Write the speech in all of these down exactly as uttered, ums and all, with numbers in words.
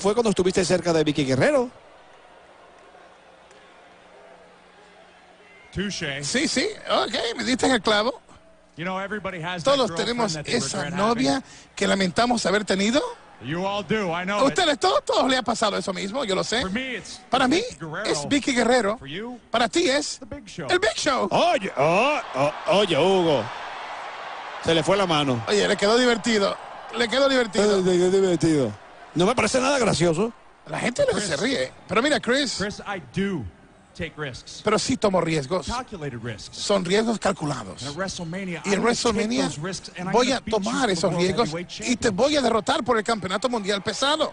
fue cuando estuviste cerca de Vicky Guerrero. Touché. Sí, sí, ok, me diste en el clavo. You know, everybody has Todos that tenemos girlfriend that they esa regret novia que lamentamos haber tenido. having. You all do, I know A it. ustedes todos, todos les ha pasado eso mismo, yo lo sé. For me, it's Para mí Vicky Guerrero. es Vicky Guerrero. For you, Para ti es the Big Show. el Big Show. Oye, oh, oh, oye, Hugo. Se le fue la mano. Oye, le quedó divertido. Le quedó divertido. Qué divertido. No me parece nada gracioso. La gente lo que se ríe. Pero mira, Chris, Chris, I do take risks. pero sí tomo riesgos. Calculated risks. Son riesgos calculados. And at WrestleMania, Y I'm en gonna take WrestleMania those risks and I'm voy gonna a beat you tomar for the esos World riesgos Heavyweight y te Championship. voy a derrotar por el Campeonato Mundial Pesado.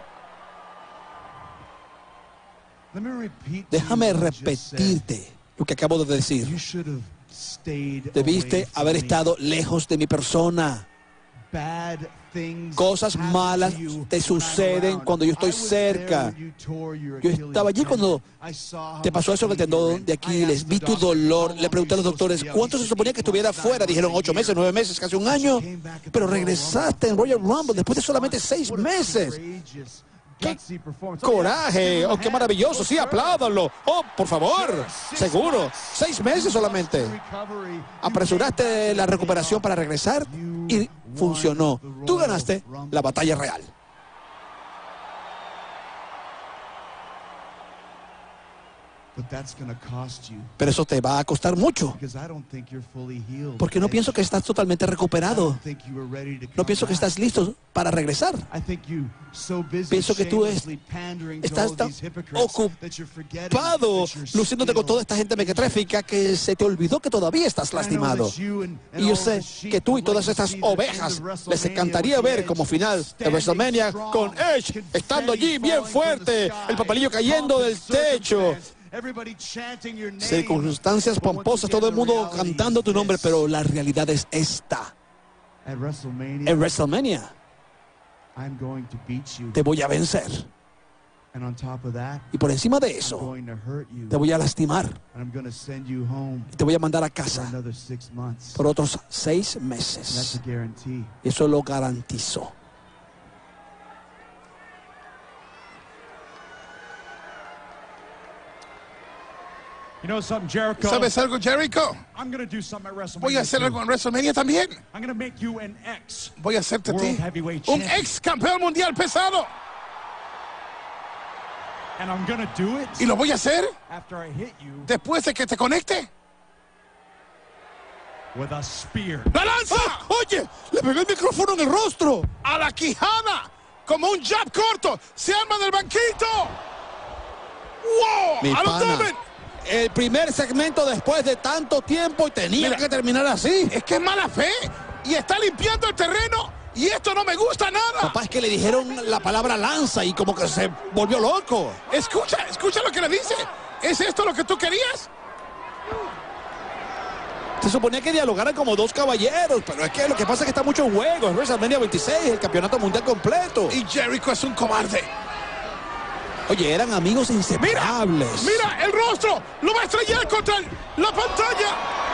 Let me repeat to Déjame you what I just said. repetirte lo que acabo de decir. You should have stayed Debiste away from haber me. estado lejos de mi persona. Bad things Cosas happen malas to you te when I'm suceden around. cuando yo estoy I was there cerca. when you tore your Yo Achilles estaba allí cuando tendon. I saw how te pasó much eso en el pain you were tendón in. de I Aquiles. asked Vi the tu doctor, dolor. how Le long pregunté a los were you supposed doctores, to be out? ¿cuánto He se said, suponía que eight estuviera months, nine fuera? Dijeron months, ocho a meses, year. nueve meses, casi un But año. you came back at the Pero Royal Rumble. regresaste en Royal Rumble después de solamente seis What a meses. courageous, ¡Qué gutsy performance. Oh, yeah, coraje! give him a ¡Oh, qué hand. maravilloso! Oh, Sí, sure. apládanlo. ¡Oh, por favor! Seguro. Seis meses solamente. Apresuraste la recuperación para regresar y funcionó. Tú ganaste la batalla real. But that's gonna cost you. Pero eso te va a costar mucho. Because I don't think you're fully healed. Porque no pienso que estás totalmente I recuperado. don't think you were ready to No come pienso que back. estás listo para regresar. I think you so busy Pienso que tú es- shamelessly pandering to estás all tan these hypocrites that you're forgetting ocupado that you're luciéndote con still- toda esta gente mequetréfica que se te olvidó que todavía estás I know lastimado. that you and- and Y yo all sé the sheep que tú y would todas like to estas see the end of ovejas les WrestleMania encantaría with ver the como Edge final de standing WrestleMania strong, con Edge confetti estando allí bien falling from fuerte, the sky, el papelillo cayendo pomp del and techo, circumstance, everybody chanting your name. circunstancias But once pomposas, again, todo el the mundo reality cantando is tu nombre, this. pero la realidad es esta. At WrestleMania, En WrestleMania I'm going to beat you. te voy a vencer. And on top of that, Y por encima de I'm eso, going to hurt you. te voy a lastimar. And I'm going to send you home Y te voy a mandar a for casa another six months. por otros seis And that's meses. a guarantee. Y eso lo garantizo. You know something, Jericho? ¿Sabes algo, Jericho? I'm going to do something at WrestleMania. Voy a hacer too. algo en WrestleMania también. I'm going to make you an ex. Voy a hacerte a World ti Heavyweight un Champion. ex campeón mundial pesado. And I'm going to do it Y lo voy a hacer after I hit you después de que te conecte. with a spear. ¡La lanza! ¡Ah! ¡Oye! ¡Le pegué el micrófono en el rostro! A la quijada, como un jab corto. Se arma del banquito. ¡Wow! Mi ¡A los pana, Domen! el primer segmento después de tanto tiempo y tenía Mira. que terminar así. Es que es mala fe y está limpiando el terreno y esto no me gusta nada. Papá, es que le dijeron la palabra lanza y como que se volvió loco. Escucha, escucha lo que le dice. ¿Es esto lo que tú querías? Se suponía que dialogaran como dos caballeros, pero es que lo que pasa es que está mucho en juego. Es WrestleMania veintiséis, el campeonato mundial completo. Y Jericho es un cobarde. Oye, eran amigos Mira, inseparables. mira el rostro. Lo va a estrellar contra el- la pantalla.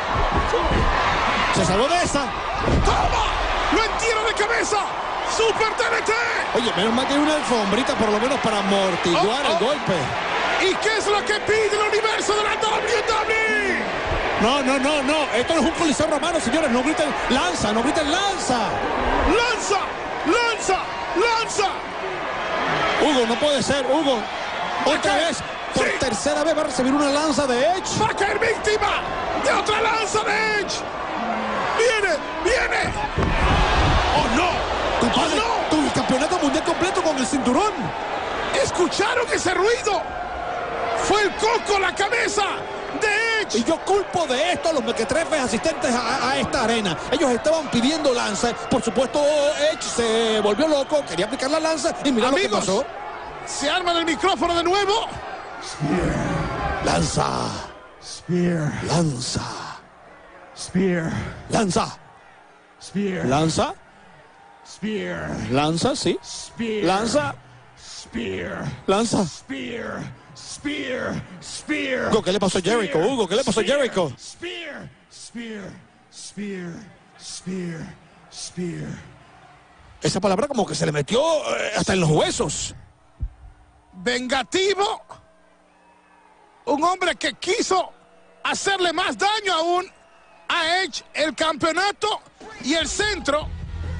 Se salvó de esa. ¡Toma! ¡Lo entierra de cabeza! ¡Super T N T! Oye, menos mal que hay una alfombrita por lo menos para amortiguar Oh, oh. el golpe. ¿Y qué es lo que pide el universo de la W W E? No, no, no, no. Esto no es un coliseo romano, señores. No griten lanza, no griten lanza. ¡Lanza! ¡Lanza! ¡Lanza! Hugo, no puede ser, Hugo. Otra caer. vez, por Sí. tercera vez va a recibir una lanza de Edge. ¡Va a caer víctima de otra lanza de Edge! ¡Viene! ¡Viene! ¡Oh, no! Compadre, ¡Oh, tu campeonato mundial completo con el cinturón. no! ¿Escucharon ese ruido? ¡Fue el coco la cabeza de Edge! Y yo culpo de esto a los mequetrefes asistentes a, a esta arena. Ellos estaban pidiendo lanza. Por supuesto, Edge se volvió loco, quería aplicar la lanza y mira lo que Amigos, pasó. se arma el micrófono de nuevo. Lanza, Spear. lanza, Spear. lanza, Spear. lanza, Spear. lanza, sí. Spear. Lanza, Spear. lanza. Spear. Spear. Spear. Hugo, ¿qué le pasó a Jericho? Spear. Hugo, ¿qué le pasó a Spear. Jericho? Spear. Spear. Spear. Spear. Spear. Esa palabra como que se le metió eh, hasta en los huesos. vengativo, un hombre que quiso hacerle más daño aún a Edge. El campeonato y el centro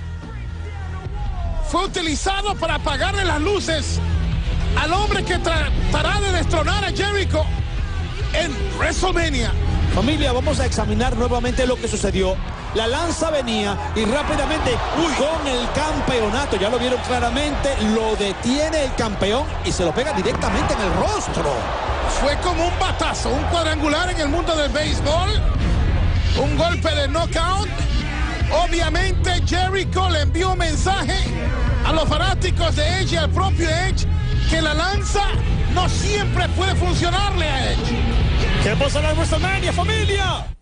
fue utilizado para apagarle las luces al hombre que tratará de destronar a Jericho en WrestleMania. Familia, vamos a examinar nuevamente lo que sucedió. La lanza venía y rápidamente uy, con el campeonato, ya lo vieron claramente, lo detiene el campeón y se lo pega directamente en el rostro. Fue como un batazo, un cuadrangular en el mundo del béisbol, un golpe de knockout. Obviamente Jericho le envió un mensaje a los fanáticos de Edge y al propio Edge que la lanza no siempre puede funcionarle a Edge. ¿Qué pasará en WrestleMania, familia?